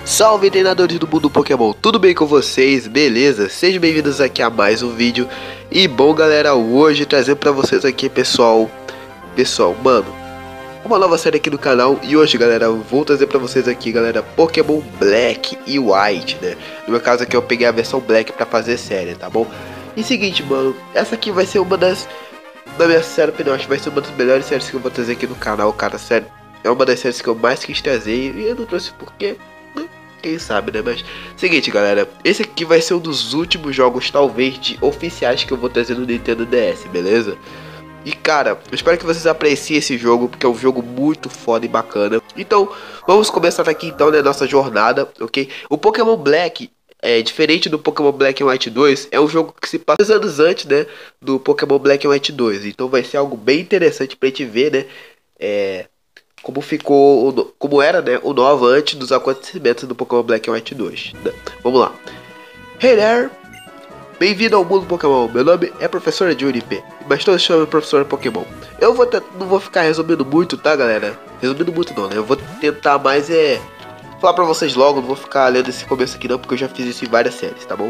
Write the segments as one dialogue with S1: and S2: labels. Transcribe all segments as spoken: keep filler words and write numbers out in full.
S1: Salve treinadores do mundo Pokémon, tudo bem com vocês? Beleza? Sejam bem-vindos aqui a mais um vídeo. E bom galera, hoje trazendo pra vocês aqui pessoal Pessoal, mano, uma nova série aqui no canal. E hoje galera, eu vou trazer pra vocês aqui galera, Pokémon Black e White, né? No meu caso aqui eu peguei a versão Black pra fazer série, tá bom? E seguinte mano, essa aqui vai ser uma das, na minha série opinião, acho que vai ser uma das melhores séries que eu vou trazer aqui no canal, cara, sério. É uma das séries que eu mais quis trazer e eu não trouxe porque... quem sabe, né? Mas, seguinte, galera. Esse aqui vai ser um dos últimos jogos, talvez, de oficiais que eu vou trazer no Nintendo D S, beleza? E, cara, eu espero que vocês apreciem esse jogo, porque é um jogo muito foda e bacana. Então, vamos começar aqui, então, né? Nossa jornada, ok? O Pokémon Black, é diferente do Pokémon Black and White dois, é um jogo que se passa anos antes, né? Do Pokémon Black and White dois. Então, vai ser algo bem interessante pra gente ver, né? É... como ficou, como era, né, o Nova antes dos acontecimentos do Pokémon Black and White dois. Né? Vamos lá. Hey there! Bem-vindo ao mundo Pokémon. Meu nome é Professora Juniper, mas todos chamam Professora Pokémon. Eu vou não vou ficar resumindo muito, tá, galera? Resumindo muito não, né? Eu vou tentar mais é falar pra vocês logo, não vou ficar lendo esse começo aqui não, porque eu já fiz isso em várias séries, tá bom?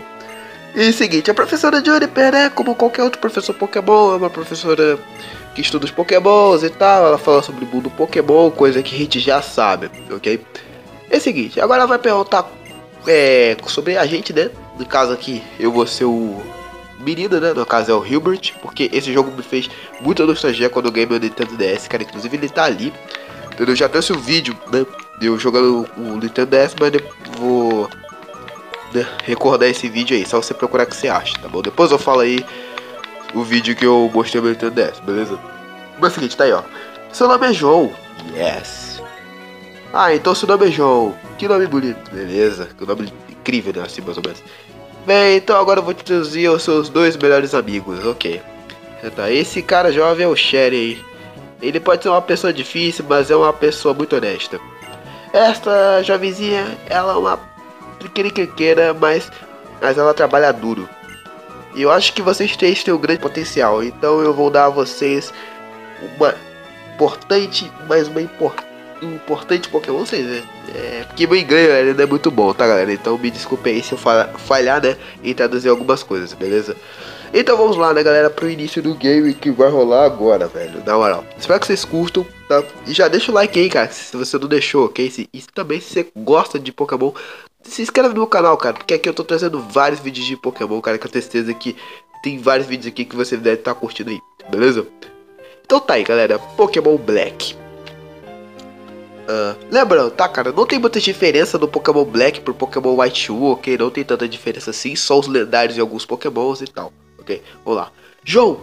S1: E seguinte, a Professora Juniper, né, como qualquer outro professor Pokémon, é uma professora que estuda os Pokémons e tal. Ela fala sobre o mundo Pokémon, coisa que a gente já sabe, ok? É o seguinte, agora ela vai perguntar é, sobre a gente, né? No caso aqui, eu vou ser o menino, né? No caso é o Hilbert, porque esse jogo me fez muita nostalgia quando eu ganhei meu Nintendo D S, cara. Inclusive ele tá ali. Eu já trouxe um vídeo, né? De eu jogando o Nintendo D S, mas eu vou né, recordar esse vídeo aí. Só você procurar o que você acha, tá bom? Depois eu falo aí o vídeo que eu mostrei no Nintendo D S, beleza? Mas é o seguinte, tá aí, ó. Seu nome é João. Yes. Ah, então seu nome é João. Que nome bonito, beleza? Que nome incrível, né? Assim, mais ou menos. Bem, então agora eu vou te introduzir os seus dois melhores amigos, ok. Tá, esse cara jovem é o Sherry aí. Ele pode ser uma pessoa difícil, mas é uma pessoa muito honesta. Esta jovenzinha, ela é uma triqueriqueira, mas, mas ela trabalha duro. E eu acho que vocês três têm um grande potencial, então eu vou dar a vocês uma importante, mais uma impor, importante Pokémon, não sei, né? É, porque meu inglês ele não é muito bom, tá galera? Então me desculpe aí se eu falhar, né? Em traduzir algumas coisas, beleza? Então vamos lá, né galera, pro início do game que vai rolar agora, velho. Na moral, espero que vocês curtam, tá? E já deixa o like aí, cara, se você não deixou, ok? E também se você gosta de Pokémon, se inscreve no meu canal, cara, porque aqui eu tô trazendo vários vídeos de Pokémon, cara, com certeza que tem vários vídeos aqui que você deve estar curtindo aí, beleza? Então tá aí, galera, Pokémon Black. Uh, lembrando, tá, cara, não tem muita diferença do Pokémon Black pro Pokémon White um, ok? Não tem tanta diferença assim, só os lendários e alguns Pokémons e tal, ok? Vamos lá. João.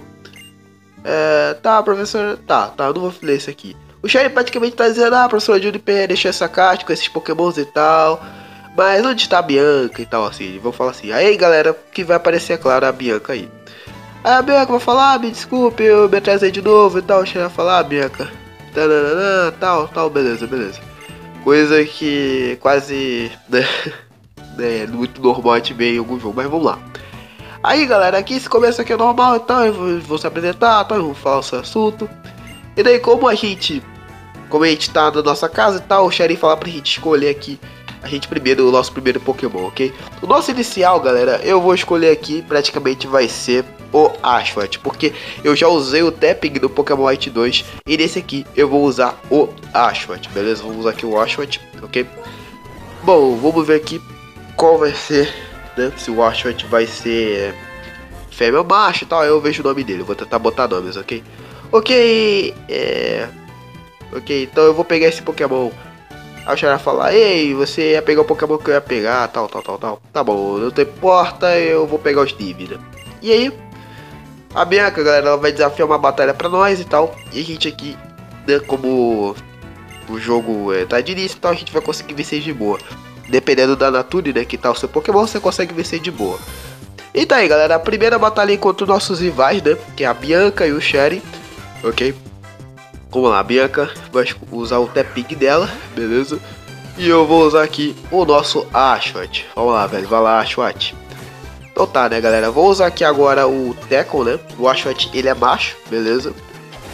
S1: É, tá, professor, tá, tá, eu não vou ler isso aqui. O Sherry praticamente tá dizendo, ah, professor Juniper, deixa essa caixa com esses Pokémons e tal. Mas onde está a Bianca e tal, assim, vou falar assim. Aí galera, que vai aparecer, é claro, a Bianca aí. Aí a Bianca vai falar, ah, me desculpe, eu me atrasei de novo e tal. O Sherry vai falar, ah, Bianca, tananana, tal, tal, beleza, beleza. Coisa que quase, né, né, muito normal a gente ver em algum jogo, mas vamos lá. Aí galera, aqui esse começo aqui é normal e tal, eu vou, vou se apresentar, tal, eu vou falar o seu assunto. E daí como a gente, como a gente tá na nossa casa e tal, o Sherry fala pra gente escolher aqui a gente primeiro, o nosso primeiro Pokémon, ok? O nosso inicial, galera, eu vou escolher aqui, praticamente vai ser o Ashwat, porque eu já usei o tapping do Pokémon White dois, e nesse aqui eu vou usar o Ashwat, beleza? Vamos usar aqui o Ashwat, ok? Bom, vamos ver aqui qual vai ser, né? Se o Ashwat vai ser fêmea ou macho e tal, eu vejo o nome dele, eu vou tentar botar nomes, ok? Ok, é... Ok, então eu vou pegar esse Pokémon. Aí o Sherry vai falar, ei, você ia pegar o Pokémon que eu ia pegar, tal, tal, tal, tal. Tá bom, não tem importa, eu vou pegar o Steve, né? E aí, a Bianca, galera, ela vai desafiar uma batalha pra nós e tal. E a gente aqui, né, como o jogo é, tá de início e tal, a gente vai conseguir vencer de boa. Dependendo da Nature, né, que tá o seu Pokémon, você consegue vencer de boa. E tá aí, galera, a primeira batalha contra os nossos rivais, né, que é a Bianca e o Sherry, ok? Vamos lá, a Bianca vai usar o tapping dela, beleza? E eu vou usar aqui o nosso Ashwat. Vamos lá, velho, vai lá, Ashwat. Então tá, né, galera? Vou usar aqui agora o Tackle, né? O Ashwat, ele é macho, beleza?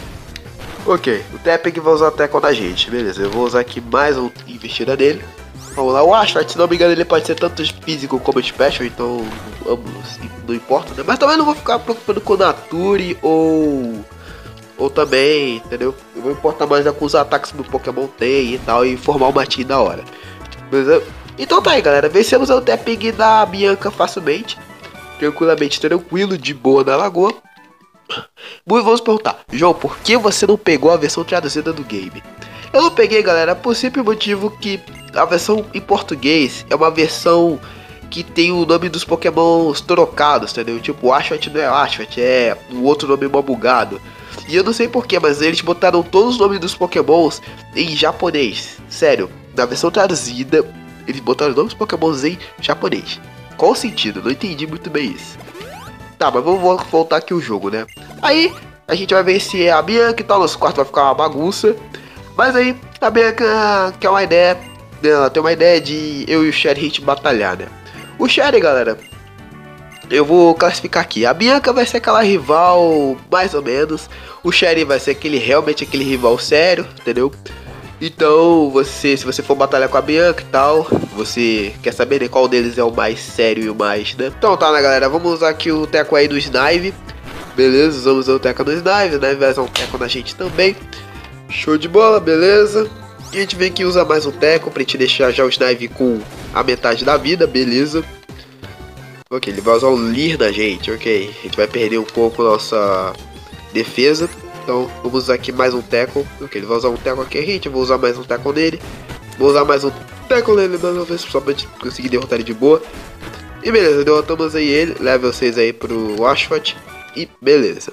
S1: Ok, o Tapping vai usar o Tackle da gente, beleza? Eu vou usar aqui mais uma investida dele. Vamos lá, o Ashford, se não me engano, ele pode ser tanto físico como special, então ambos, não importa, né? Mas também não vou ficar preocupando com Nature ou... Ou também, entendeu? Eu vou importar mais é com os ataques que o Pokémon tem e tal, e formar uma team da hora. Beleza? Então tá aí, galera. Vencemos o tapping da Bianca facilmente. Tranquilamente, tranquilo, de boa na lagoa. Muito vamos perguntar, João, por que você não pegou a versão traduzida do game? Eu não peguei, galera, por simples motivo que a versão em português é uma versão que tem o nome dos Pokémons trocados, entendeu? Tipo, o Ashford não é Ashford, é um outro nome mó bugado. E eu não sei porquê, mas eles botaram todos os nomes dos Pokémons em japonês. Sério, na versão traduzida, eles botaram os nomes dos Pokémons em japonês. Qual o sentido? Não entendi muito bem isso. Tá, mas vamos voltar aqui o jogo, né? Aí, a gente vai vencer a Bianca e tal, nosso quarto vai ficar uma bagunça. Mas aí, a Bianca quer uma ideia, ela tem uma ideia de eu e o Sherry a gente batalhar, né? O Sherry, galera, eu vou classificar aqui. A Bianca vai ser aquela rival, mais ou menos. O Sherry vai ser aquele, realmente aquele rival sério, entendeu? Então, você, se você for batalhar com a Bianca e tal, você quer saber de qual deles é o mais sério e o mais, né? Então tá, né, galera, vamos usar aqui o teco aí do Snive. Beleza, vamos usar o teco do Snive, né? Vai usar um teco na gente também. Show de bola, beleza. E a gente vem aqui usar mais um teco pra gente deixar já o Snive com a metade da vida, beleza. Ok, ele vai usar um Leer na gente, ok. A gente vai perder um pouco nossa defesa. Então, vamos usar aqui mais um tackle. Ok, ele vai usar um tackle aqui, a gente. Vou usar mais um tackle nele. Vou usar mais um tackle nele, mais uma vez, só pra gente conseguir derrotar ele de boa. E beleza, derrotamos aí ele. Level seis aí pro Ashford. E beleza.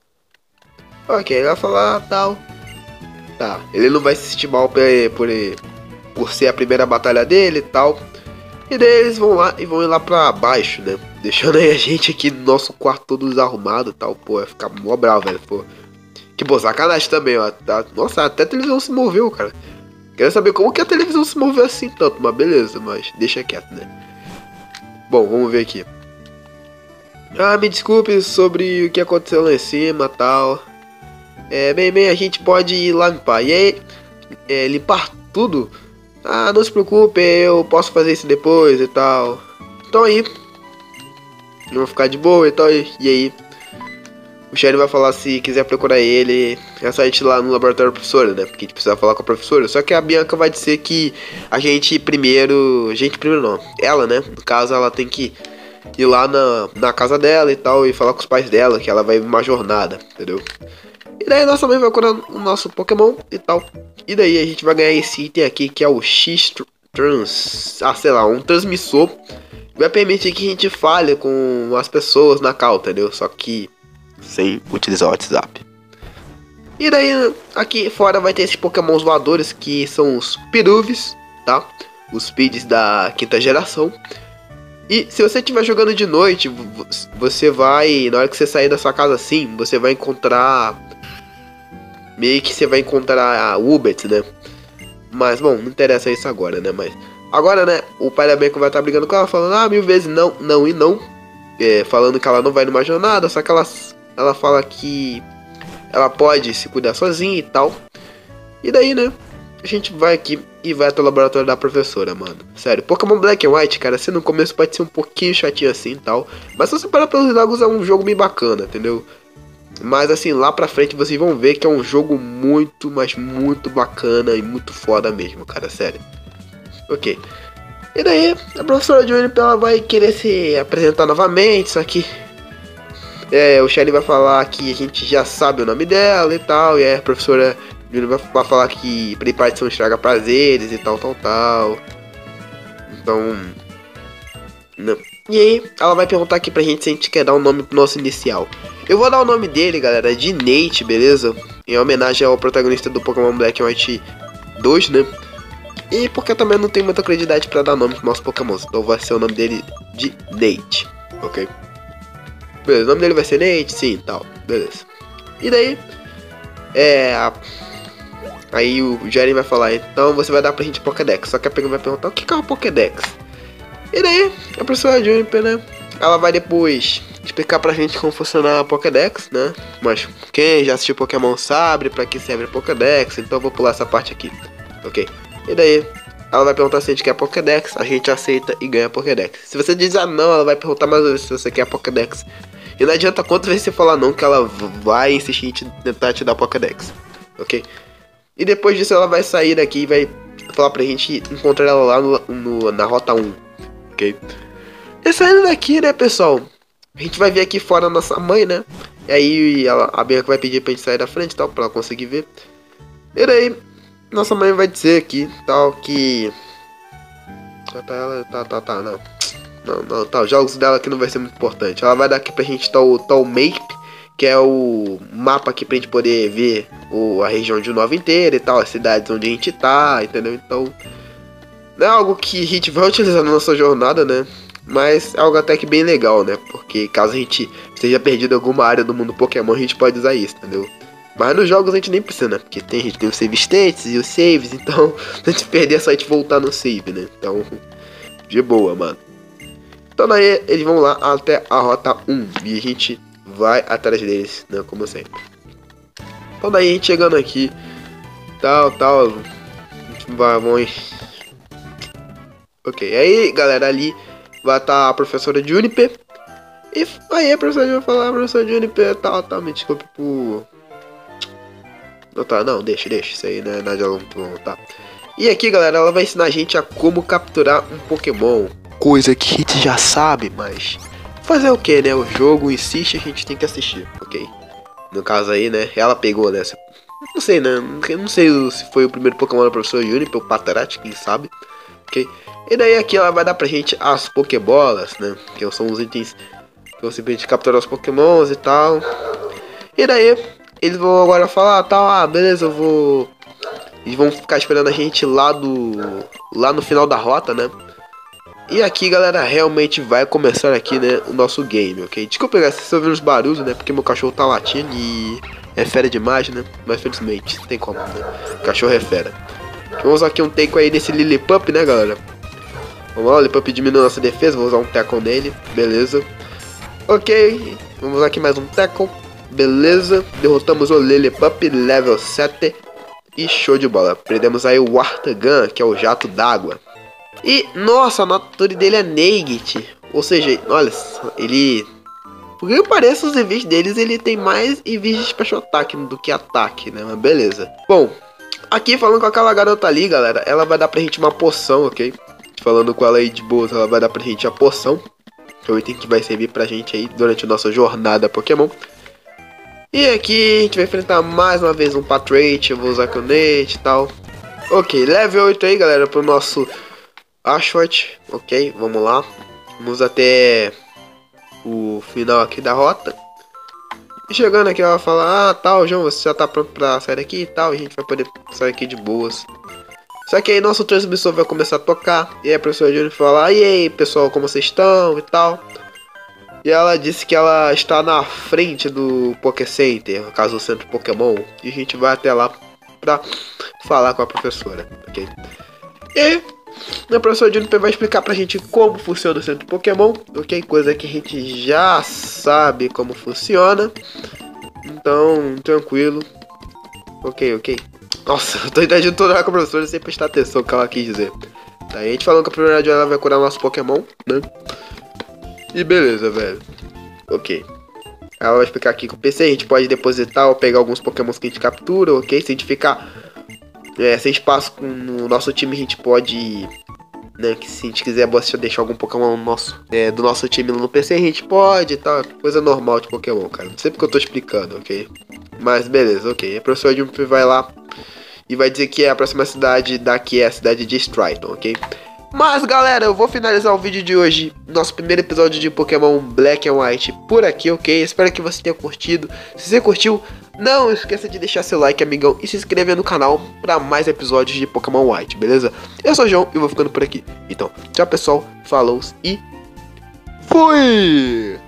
S1: Ok, ele vai falar tal. Tá, ele não vai se sentir mal por, por, por ser a primeira batalha dele e tal. E daí eles vão lá e vão ir lá pra baixo, né? Deixando aí a gente aqui no nosso quarto todo desarrumado e tal. Pô, vai ficar mó bravo, velho. Pô. Que boa sacanagem também, ó. Nossa, até a televisão se moveu, cara. Quero saber como que a televisão se moveu assim tanto, mas beleza, mas deixa quieto, né? Bom, vamos ver aqui. Ah, me desculpe sobre o que aconteceu lá em cima e tal. É, bem, bem, a gente pode ir lá limpar. E aí, é, limpar tudo? Ah, não se preocupe, eu posso fazer isso depois e tal. Então aí, eu vou ficar de boa e tal. E aí, o Sherry vai falar se quiser procurar ele, é só a gente ir lá no laboratório da professora, né? Porque a gente precisa falar com a professora. Só que a Bianca vai dizer que a gente primeiro... Gente primeiro não, ela, né? No caso, ela tem que ir lá na, na casa dela e tal, e falar com os pais dela, que ela vai em uma jornada, entendeu? E daí nossa mãe vai curar o nosso Pokémon e tal. E daí a gente vai ganhar esse item aqui, que é o X-Trans... Ah, sei lá, um transmissor. Vai permitir que a gente fale com as pessoas na cal, entendeu? Só que sem utilizar o WhatsApp. E daí aqui fora vai ter esses Pokémons voadores, que são os Piruvis, tá? Os Speeds da quinta geração. E se você estiver jogando de noite, você vai, na hora que você sair da sua casa assim, você vai encontrar... Meio que você vai encontrar a Ubet, né? Mas, bom, não interessa isso agora, né? Mas agora, né, o pai da Bianca vai estar brigando com ela, falando, ah, mil vezes não, não e não. É, falando que ela não vai numa jornada, só que ela, ela fala que ela pode se cuidar sozinha e tal. E daí, né, a gente vai aqui e vai até o laboratório da professora, mano. Sério, Pokémon Black and White, cara, assim, no começo pode ser um pouquinho chatinho assim e tal. Mas se você parar pelos jogos, é um jogo bem bacana, entendeu? Mas assim, lá pra frente vocês vão ver que é um jogo muito, mas muito bacana e muito foda mesmo, cara, sério. Ok. E daí, a professora Juniper, ela vai querer se apresentar novamente, só que... É, o Sherry vai falar que a gente já sabe o nome dela e tal, e aí a professora Juniper vai falar que preparação estraga prazeres e tal, tal, tal. Então... Não. E aí, ela vai perguntar aqui pra gente se a gente quer dar um nome pro nosso inicial. Eu vou dar o nome dele, galera, de Nate, beleza? Em homenagem ao protagonista do Pokémon Black and White dois, né? E porque eu também não tenho muita credibilidade pra dar nome pro nosso Pokémon. Então vai ser o nome dele de Nate, ok? Beleza, o nome dele vai ser Nate, sim, e tal, beleza. E daí, é... A... Aí o Jerry vai falar, então você vai dar pra gente Pokédex. Só que a Pega vai perguntar, o que é um Pokédex? E daí, a professora Juniper, né? Ela vai depois explicar pra gente como funciona a Pokédex, né? Mas quem já assistiu Pokémon sabe pra que serve a Pokédex, então eu vou pular essa parte aqui, ok? E daí, ela vai perguntar se a gente quer Pokédex, a gente aceita e ganha Pokédex. Se você diz ah não, ela vai perguntar mais uma vez se você quer Pokédex. E não adianta quantas vezes você falar não, que ela vai insistir em te, tentar te dar Pokédex, ok? E depois disso ela vai sair daqui e vai falar pra gente encontrar ela lá no, no, na rota um, ok? E saindo daqui, né, pessoal, a gente vai ver aqui fora a nossa mãe, né? E aí ela, a Bianca vai pedir pra gente sair da frente e tal, pra ela conseguir ver. E daí, nossa mãe vai dizer aqui, tal, que... Tá, ela, tá, tá, tá, não. Não, não, tá, os jogos dela aqui não vai ser muito importante. Ela vai dar aqui pra gente tal, tal map, que é o mapa aqui pra gente poder ver o, a região de Nova inteira e tal, as cidades onde a gente tá, entendeu? Então, não é algo que a gente vai utilizar na nossa jornada, né? Mas é algo até que bem legal, né? Porque caso a gente esteja perdido em alguma área do mundo Pokémon, a gente pode usar isso, entendeu? Mas nos jogos a gente nem precisa, né? Porque tem gente que tem os save states e os saves, então se a gente perder é só a gente voltar no save, né? Então, de boa, mano. Então daí eles vão lá até a rota um e a gente vai atrás deles, né? Como sempre. Então daí a gente chegando aqui, tal, tal, a gente vai, vamos... Ok, aí galera, ali vai estar a professora Juniper. E aí a professora vai falar, a professora Juniper, tal, tal, me desculpe por... Não, tá, não, deixa, deixa, isso aí não é nada muito bom, tá? E aqui galera, ela vai ensinar a gente a como capturar um Pokémon. Coisa que a gente já sabe, mas... fazer o que, né? O jogo insiste, a gente tem que assistir, ok? No caso aí, né? Ela pegou nessa... Não sei, né? Não sei se foi o primeiro Pokémon da professora Juniper, o Patrat, quem sabe, ok? E daí aqui ela vai dar pra gente as Pokébolas, né? Que são os itens que vão simplesmente capturar os Pokémons e tal. E daí, eles vão agora falar, tal, ah, beleza, eu vou... Eles vão ficar esperando a gente lá do... lá no final da rota, né? E aqui, galera, realmente vai começar aqui, né, o nosso game, ok? Desculpa, galera, se vocês ouviram os barulhos, né? Porque meu cachorro tá latindo e é fera demais, né? Mas felizmente, não tem como, né? Cachorro é fera. Vamos aqui um take aí desse Lillipup, né, galera? Vamos lá, o Lillipup diminui nossa defesa, vou usar um tackle nele, beleza. Ok, vamos aqui mais um tackle, beleza. Derrotamos o Lillipup, level sete. E show de bola, prendemos aí o Wartagan, que é o jato d'água. E, nossa, a nature dele é Nugget. Ou seja, olha, ele... Por que parece os evis deles, ele tem mais evis de Special Attack do que ataque, né? Mas beleza. Bom, aqui falando com aquela garota ali, galera, ela vai dar pra gente uma poção, ok? Falando com ela aí de boa, ela vai dar pra gente a poção. Que é o item que vai servir pra gente aí durante a nossa jornada Pokémon. E aqui a gente vai enfrentar mais uma vez um Patrat, eu vou usar Conete e tal. Ok, level oito aí, galera, pro nosso... Ashford, ok, vamos lá. Vamos até o final aqui da rota. E chegando aqui ela fala, ah, tal, João, você já tá pronto pra sair daqui e tal. E a gente vai poder sair aqui de boas. Só que aí nosso transmissor vai começar a tocar. E aí a professora Júnior fala, e aí pessoal, como vocês estão e tal. E ela disse que ela está na frente do Poké Center, no caso do centro Pokémon. E a gente vai até lá pra falar com a professora, ok? E... a professora Juniper vai explicar pra gente como funciona o centro Pokémon, ok? Coisa que a gente já sabe como funciona. Então, tranquilo. Ok, ok. Nossa, eu tô interagindo toda hora com a professora sem prestar atenção no que ela quis dizer. Tá, a gente falando que a primeira ela vai curar nosso Pokémon, né? E beleza, velho. Ok. Ela vai explicar aqui que o P C a gente pode depositar ou pegar alguns Pokémons que a gente captura, ok? Se a gente ficar... É, sem espaço no nosso time, a gente pode, né, que se a gente quiser deixar algum Pokémon nosso, é, do nosso time no P C, a gente pode e tal, coisa normal de Pokémon, cara, não sei porque eu tô explicando, ok? Mas beleza, ok, a professora Juniper vai lá e vai dizer que a próxima cidade daqui é a cidade de Striton, ok? Mas galera, eu vou finalizar o vídeo de hoje, nosso primeiro episódio de Pokémon Black and White por aqui, ok? Espero que você tenha curtido. Se você curtiu, não esqueça de deixar seu like, amigão, e se inscrever no canal para mais episódios de Pokémon White, beleza? Eu sou o João e vou ficando por aqui. Então, tchau pessoal, falou e fui!